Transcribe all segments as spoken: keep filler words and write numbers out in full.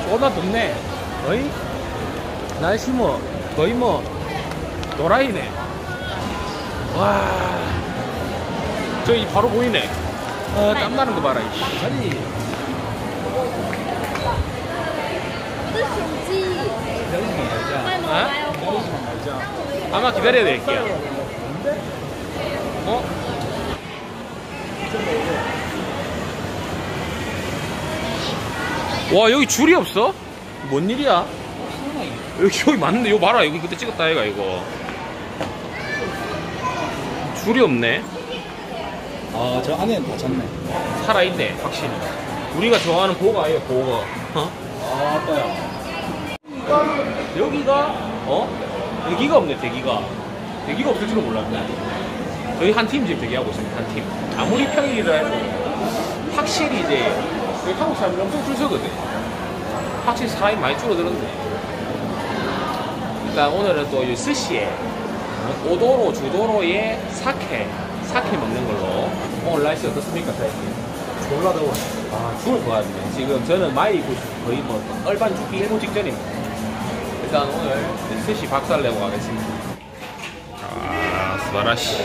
쏟아 붓네. 거의 날씨 뭐 거의 뭐 노라이네. 와, 저기 바로 보이네. 어, 땀 나는 거 봐라. 아니. 어? 아마 기다려야 될게요. 어? 와, 여기 줄이 없어? 뭔 일이야? 여기 여기 맞는데 이거 봐라. 여기 그때 찍었다 얘가 이거. 줄이 없네. 아, 저 안에는 다 찼네. 살아있네, 확실히. 우리가 좋아하는 보거 아니에요, 보거. 어? 아, 아빠야. 여기가, 어? 대기가 없네, 대기가. 대기가 없을 줄은 몰랐네. 저희 한 팀 지금 대기하고 있습니다, 한 팀. 아무리 평일이라 해도, 확실히 이제, 여기 한국 사람들이 엄청 줄 서거든. 확실히 사람이 많이 줄어들었네. 일단 오늘은 또 이 스시에, 오도로, 주도로에 사케, 사케 먹는 걸로. 오늘 날씨 어떻습니까, 사장님? 졸라 더워. 아, 죽을 것 같네. 지금 저는 마이 거의 뭐 얼반 죽기 일 분 직전입니다. 일단 오늘 스시 박살 내고 가겠습니다. 아, 스바라시.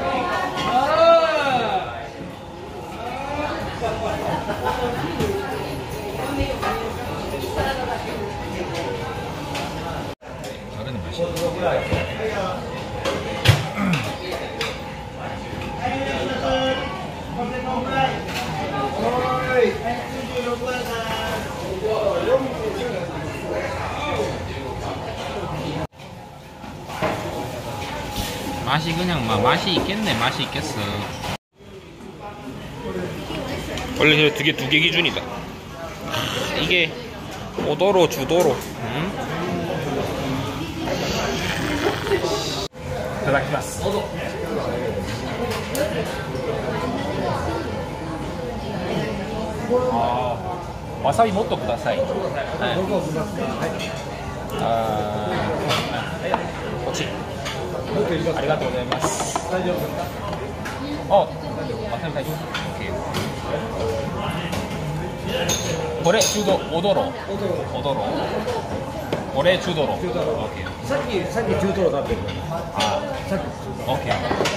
다른 맛이. 맛이 그냥 막 맛이 있겠네. 맛이 있겠어. 원래 두 개 두 개 기준이다. 이게 오도로 주도로. 응? 대박이었어. 아, 와사비 못도 구다사이. 아, 그렇지. 아리가또 고자이마스. 어, 와사비 사이즈. 오케이. 고래 주도 오도로. 오도로. 고래 주도로. 오케이. さっき、さっき中トロ食べてる。 아, さっき。 오케이.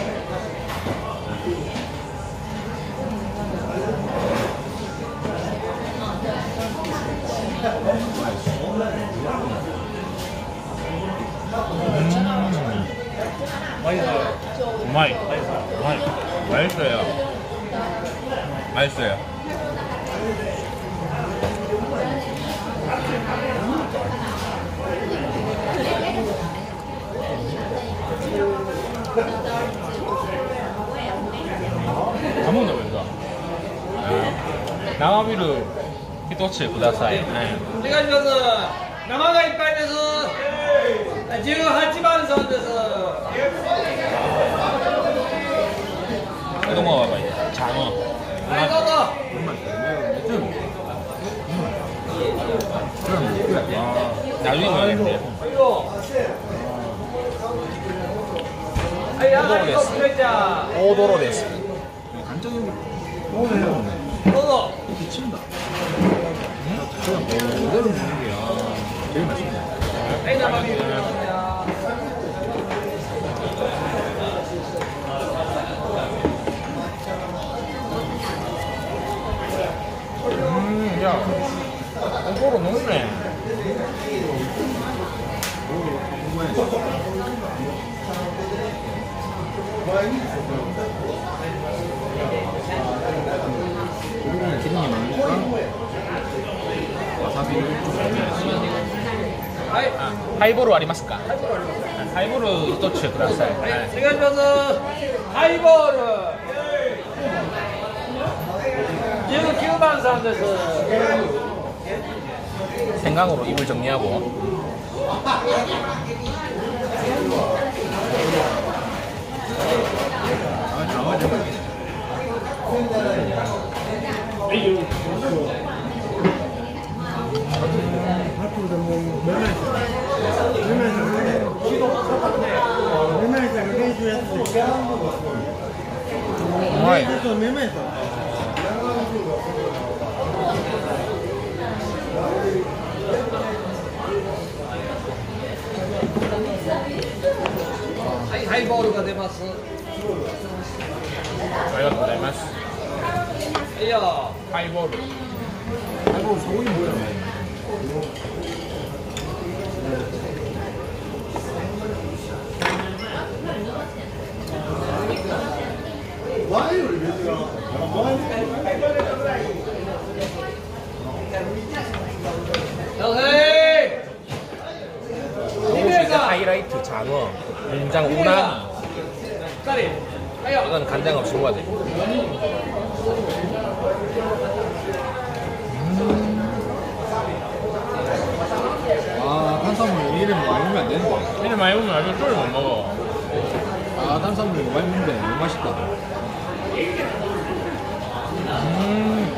맛있어요. 맛있어요. 맛있어요. 다 먹나 보다. 나마비루 히토츠 구다사이. お願いします。生がいっぱいです。じゅうはちばんさんです。 이거 먹어봐. 장어. はい、どうぞ。 나중에 먹어야겠네. はい、ありがとう、すべちゃん。 오도로 데스. 간장이 오네. どうぞ。 미친다. 그냥 그대로 먹는 게야. 제일 맛있네. はい、生ビール。 음, 야, 오도로 넣네. 우리는 기름이 많으니까 와사비를 좀 넣어야지. はい。 하이보루 아리마스까? 하이보루 히토츠 구다사이. はい、お願いします。ハイボール。じゅうきゅうばんさんです。 생강으로 입을 정리하고. 아, 장어 좀. ます。 저희가 고자이마스. いや、 하이볼. 아이고 소고기 뭐야? 여세. 이게 하이라이트 장어, 된장 우나미. 誰？はいよ。 이건 간장 없이 먹어야 돼. 아 탄수화물 이름 많이 먹으면 안 되는데. 이래 많이 먹으면 아주 쫄을 못 먹어. 아 탄수화물 이거 많이 먹는데 너무 맛있다. 음.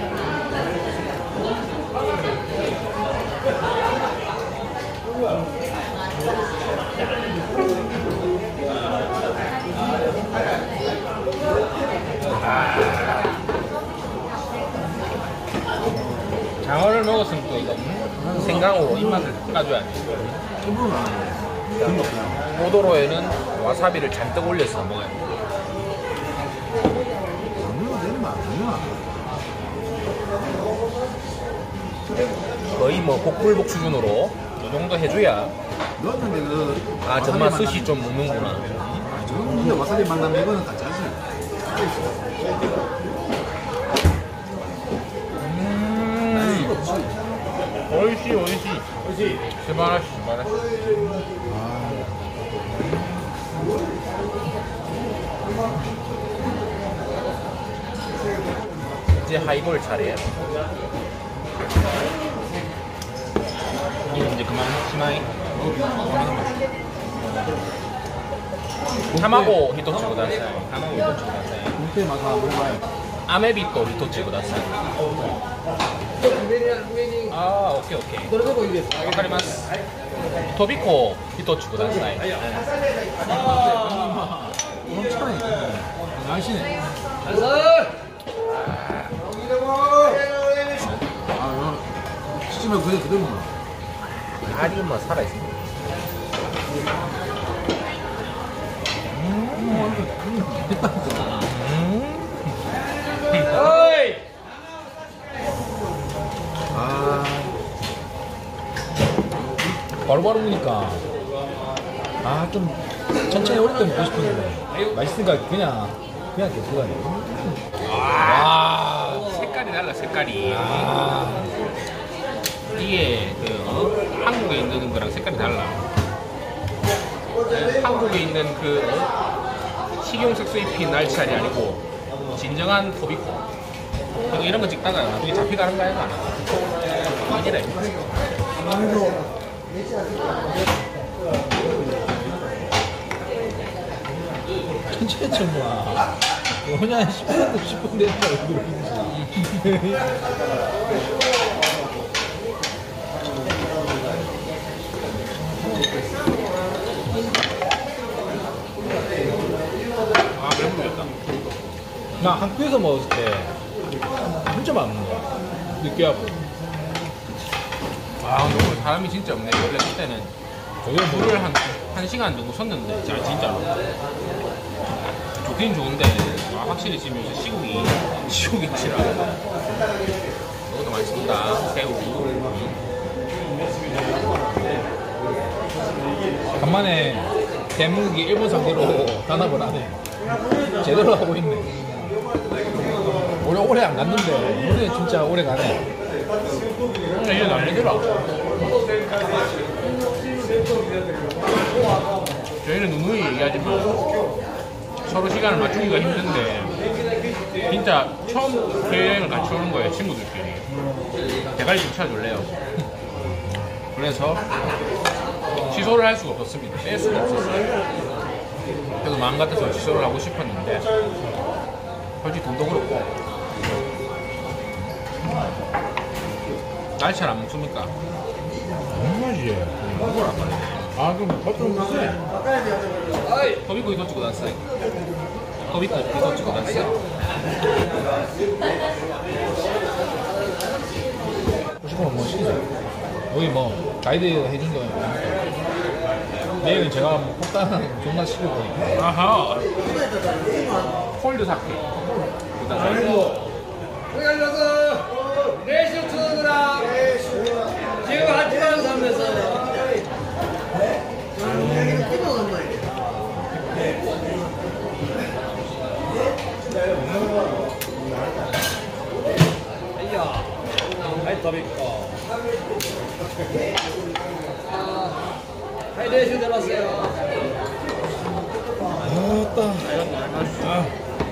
장어를 먹었으면 또 이거 음, 생강으로 입맛을 깎아줘야 돼. 일부러는 안 해. 그런 거 없어요. 포도로에는 와사비를 잔뜩 올려서 먹어야 돼. 안 넣어도 되는 거 아니야? 거의 뭐 복불복 수준으로 이 정도 해줘야. 넣었는데 그 아 정말 와사비 스시 좀 먹는구나. 아 저는데 와사비 만나면 이거는 가짜지. 음. 오이시 오이시. 오이시. 스바라시 스바라시. 아. 이제 하이볼 차례야. 이제 이제 그만 시마이. 타마고 히토츠 구다사이. 타마고 히토츠 구다사이. 공태 맛 한번 먹어봐요. 아메비토 히토츠 구다사이. 上にある上に 아 오케이 오케이. どれでもいいです。 와카리마스. 토비코 히토츠 구다사이. あ 엄청나네. 날씨네. あ。さ 아, 시집을 그대 그대로 먹어. 다리만 살아있어. おい。 아, 바로바로 보니까 아, 좀 천천히 오래 때 먹고 싶었는데. 맛있으니까 그냥, 그냥 계속 가네. 와 색깔이 달라 색깔이. 아, 이게 그 어? 한국에 있는 거랑 색깔이 달라. 그 한국에 있는 그 어? 식용색 수입힌 날치알이 아니고 진정한 토비코. 이거 이런 거 찍다가 나중에 잡히가는 거 아니야? 이래. 천천히 좀 봐. 그냥 십 분도 십 분 됐다, 얼굴이. 아 배부르겠다. 나 학교에서 먹었을 때 진짜 많은 거야. 느끼하고. 아 근데 오늘 사람이 진짜 없네. 원래 그때는 저게 물을 한, 한 시간 정도 섰는데 진짜 진짜로 좋긴 좋은데 아, 확실히 지금 요새 시국이 시국이 치라. 이것도 맛있습니다. 새우. 간만에 대묵이 일본 상대로 단합을 하네. 제대로 하고 있네. 오래 오래 안 갔는데 오늘 진짜 오래 가네. 근데 이게 난리더라. 저희는 누누이 얘기하지만 서로 시간을 맞추기가 힘든데 진짜 처음 여행을 같이 오는 거예요. 친구들끼리. 대가리 좀 쳐줄래요. 그래서 취소를 할 수가 없었습니다. 뺄 수가 없었어요. 그래서 마음 같아서 취소를 하고 싶었는데 솔직히 돈도 그렇고 날치알 안 먹습니까? 무슨 맛이지? 먹으라 말이야. 아 그럼 더좀 세. 토비코 이거 찍고 났어요. 토비코 이거 찍고 났어요. 싶으면 뭐 시키자. 여기 뭐 가이드 해준 거 아닙니까? 내일은 제가 뭐 폭탄 존나 시킬 거니까. 아하. 콜드 사케. 여기 앉아서 내실 투어들아 지금 하지만 삼면서 아이야 아이 더비꺼 하이 내실 들었어요 아따. 아.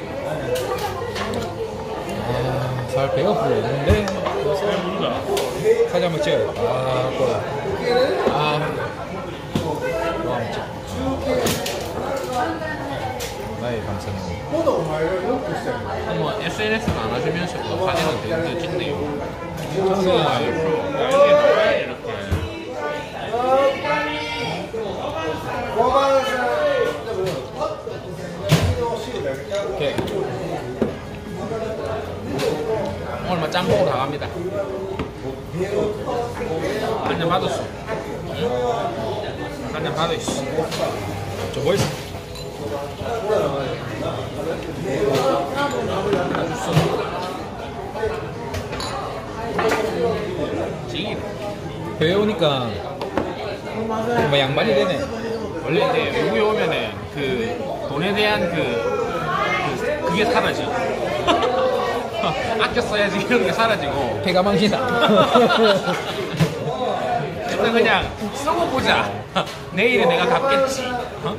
아, 잘 배가 불렀는데 사진 한번 찍어야겠다. 아, 꼬라. 아, 이거 한번 찍어. 나의 감사님. 한번 에스엔에스도 안 하시면서 사진은 되게 찍네요. 저는 아, 옆으로. 이렇게 나와야 이렇게. 이렇게. 오늘 뭐 짬뽕으로 다 갑니다. 한잔 받았어. 한잔 받았어. 저 뭐 있어? 지기. 배에 오니까 뭐 양반이 되네. 원래 이제 외국에 오면은 그 돈에 대한 그, 그 그게 사라져. 아껴 써야지 이런 게 사라지고. 배가 망신다. 일단 그냥 쓰고 보자. 내일은 내가 갚겠지. 어?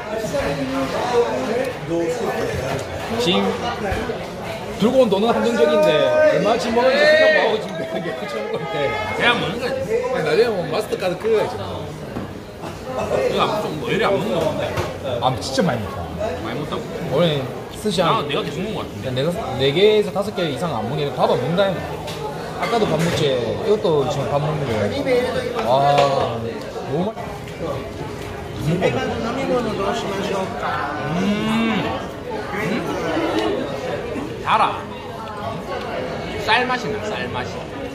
지금 들고 온 돈은 한정적인데 얼마 지 먹을지 생각하고 지금 그게 그쳐올 건데 그냥 먹는 거지. 그냥 나중에 뭐 마스터카드 끌어야지. 이거 안 좀, 뭐 이래 안 먹는 건데. 아 진짜 많이 먹다. 많이 먹다고? 원래 스시 나 한 내가 계속 먹는 거 같은데. 네, 네 개에서 다섯 개 이상 안 먹게 밥 안 먹는다. 아까도 밥 먹지. 이것도 지금 밥 먹는 거예요. 와 너무 맛. 음. 음. 달아. 쌀 맛이 나, 쌀 맛이.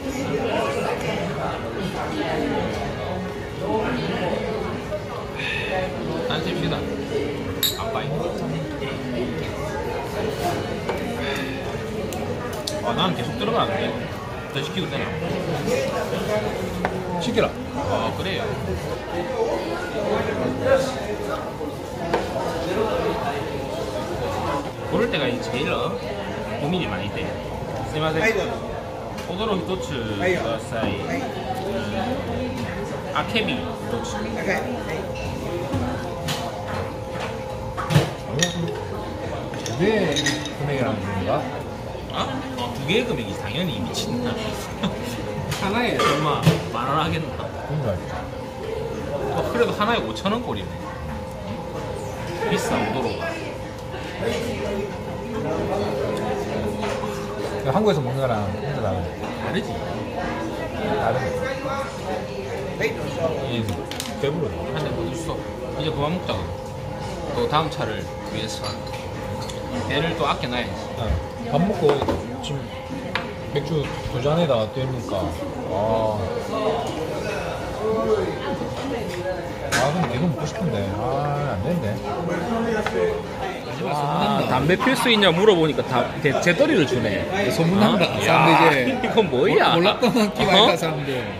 안씁시다. 아빠이. 아, 난 계속 들어가는데. 더 시키고 되나? 시켜라. 아, 그래요. 고를 때가 제일 어? 고민이 많이 돼. 스미마셍. 오도로 히토츠 사이. 아케비 히토츠. 왜 금액이라는 건가? 아? 어, 두 개의 금액이 당연히 미친다. 하나에 얼마 만 원 하겠나? 뭔가 어, 그래도 하나에 오천 원 꼴이네. 비싸 오도로가. 한국에서 먹는 거랑 혼자 다르네. 다르지. 다르네. 이 배부르. 한대 못 있어. 이제 그만 먹자. 또 다음 차를 위해서 배를 또 아껴놔야지. 밥 먹고 지금 맥주 두 잔에다 떼니까 아, 아 근데 이거 먹고 싶은데 아 안되는데. 아, 담배 필 수 있냐 물어보니까 다, 제, 제 떠리를 주네. 소문난다. 어? 사람들 이제 이건 뭐야? 몰랐던 끼가 어? 있다 사람들.